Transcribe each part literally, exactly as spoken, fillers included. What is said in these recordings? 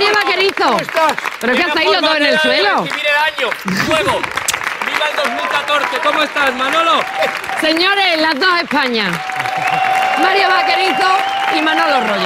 Mario Vaquerizo. ¿Cómo estás? ¿Pero qué hacéis los dos en el suelo? Recibir el año nuevo. ¡Viva el dos mil catorce! ¿Cómo estás, Manolo? Señores, las dos Españas. Mario Vaquerizo y Manolo Rollo.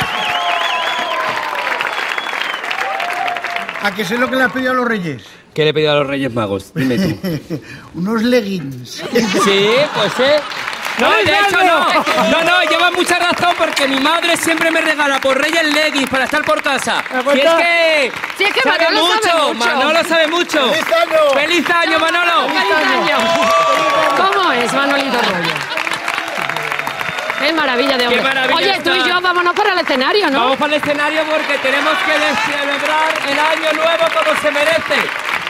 ¿A qué sé lo que le has pedido a los Reyes? ¿Qué le he pedido a los Reyes Magos? Dime tú. Unos leggings. Sí, pues sí. No, de hecho no. No, no, lleva mucha razón porque mi madre siempre me regala por Reyes leggings para estar por casa. Si es que... Si es que sabe Manolo mucho, sabe mucho. Manolo sabe mucho. ¡Feliz año! ¡Feliz año, Manolo! ¡Feliz año! ¿Cómo es, Manolito Rollo? ¡Qué maravilla de hombre! Qué maravilla Oye, tú y está. yo vámonos para el escenario, ¿no? Vamos para el escenario porque tenemos que celebrar el año nuevo como se merece.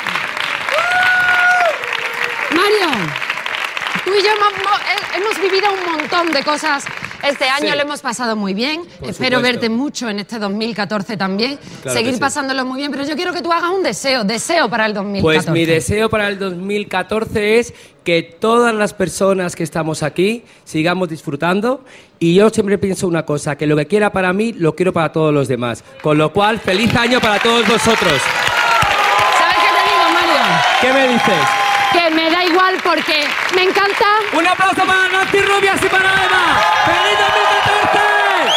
Mario, tú y yo hemos, hemos vivido un montón de cosas. Este año Sí. lo hemos pasado muy bien. Por Espero supuesto. verte mucho en este dos mil catorce también. Claro Seguir que sí. pasándolo muy bien. Pero yo quiero que tú hagas un deseo, deseo para el dos mil catorce. Pues mi deseo para el dos mil catorce es que todas las personas que estamos aquí sigamos disfrutando y yo siempre pienso una cosa, que lo que quiera para mí, lo quiero para todos los demás. Con lo cual, feliz año para todos vosotros. ¿Sabes qué te digo, Mario? ¿Qué me dices? Que me da igual porque me encanta. Un aplauso para Nancy Rubias y para Eva. ¡Feliz dos mil catorce!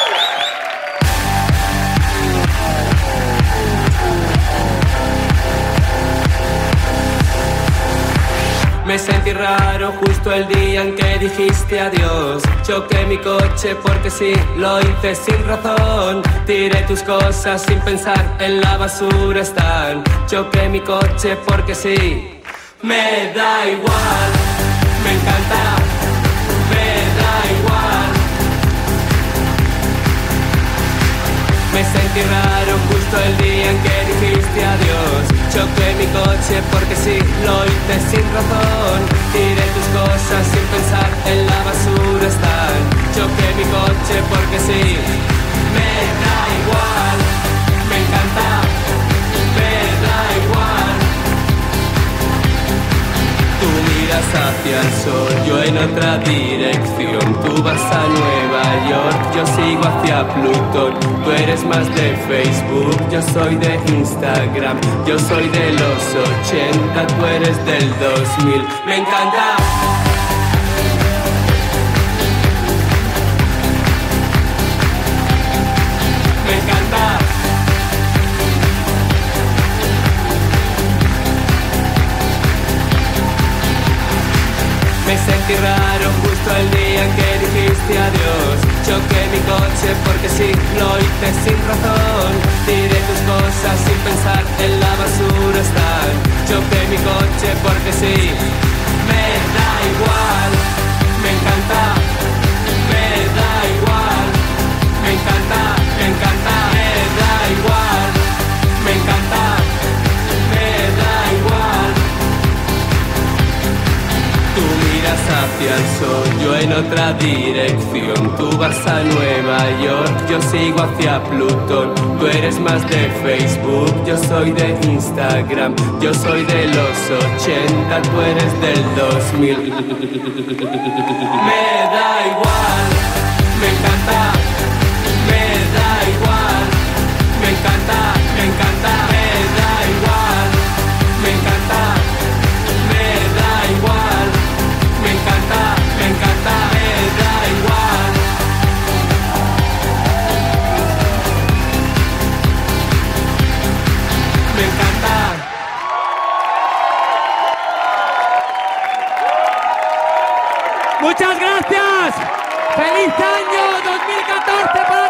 Me sentí raro justo el día en que dijiste adiós. Choqué mi coche porque sí, lo hice sin razón. Tiré tus cosas sin pensar, en la basura están. Choqué mi coche porque sí. Me da igual, me encanta, me da igual. Me sentí raro justo el día en que dijiste adiós. Choqué mi coche porque sí, lo hice sin razón. Tiré tus cosas sin pensar, en la basura están. Choqué mi coche porque sí. Me da igual, me encanta, me da igual. Tú miras hacia el sol, yo en otra dirección. Tú vas a Nueva York, yo sigo hacia Plutón. Tú eres más de Facebook, yo soy de Instagram. Yo soy de los ochenta, tú eres del dos mil. Me encanta. Me encanta. Me sentí raro justo el día en que dijiste adiós. Choqué mi coche porque sí, lo hice sin razón. Tiré tus cosas sin pensar, en la basura están. Choqué mi coche porque sí. Me da igual, me encanta, me da igual. Me encanta, me encanta, me da igual. Me encanta, me da igual. Tú miras hacia el sol, yo en otra dirección. Tú vas a Nueva York, yo sigo hacia Plutón. Tú eres más de Facebook, yo soy de Instagram. Yo soy de los ochenta, tú eres del dos mil. Me da igual, me encanta, me da igual. Me encanta, me encanta, me da igual. Me encanta, me da igual. Me encanta, me encanta, me da igual. Me encanta. Muchas gracias. ¡Feliz año dos mil catorce para